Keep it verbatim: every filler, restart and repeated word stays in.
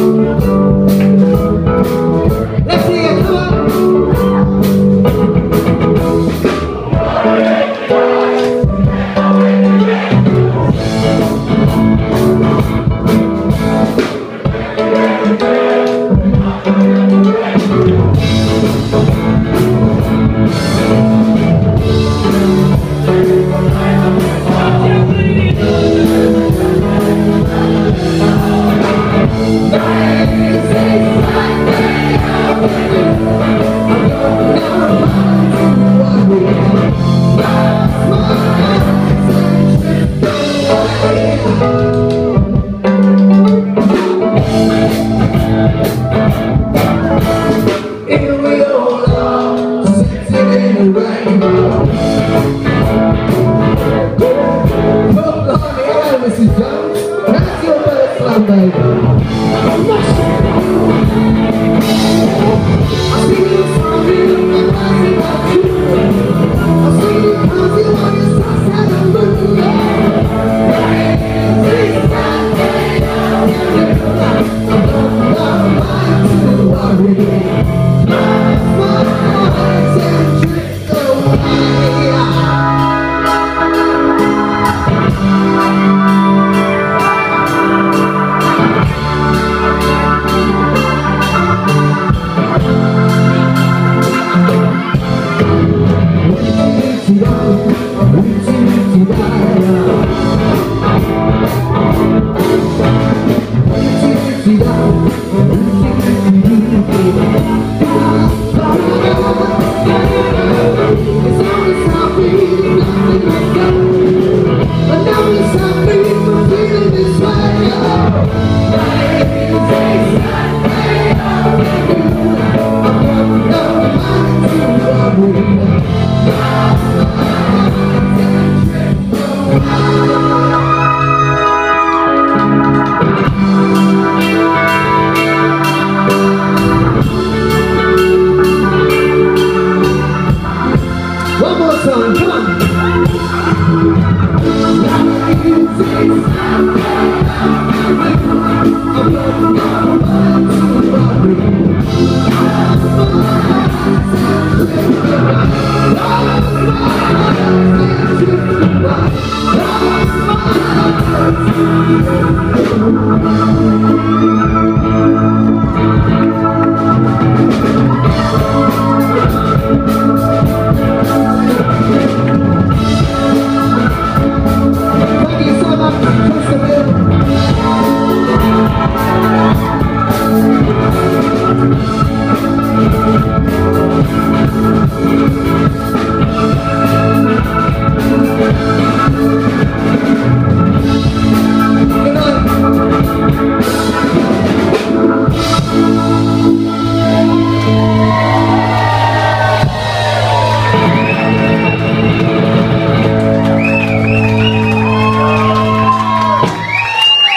Let's see it, come on. Here we all are, sitting in the rain. Put on the air, Missus Jones. That's your first slam, baby. I see you smiling, and I see about you. I see you counting on your stars and the moon. Crazy Saturday, I don't know why to worry. One more time, come on! Come on.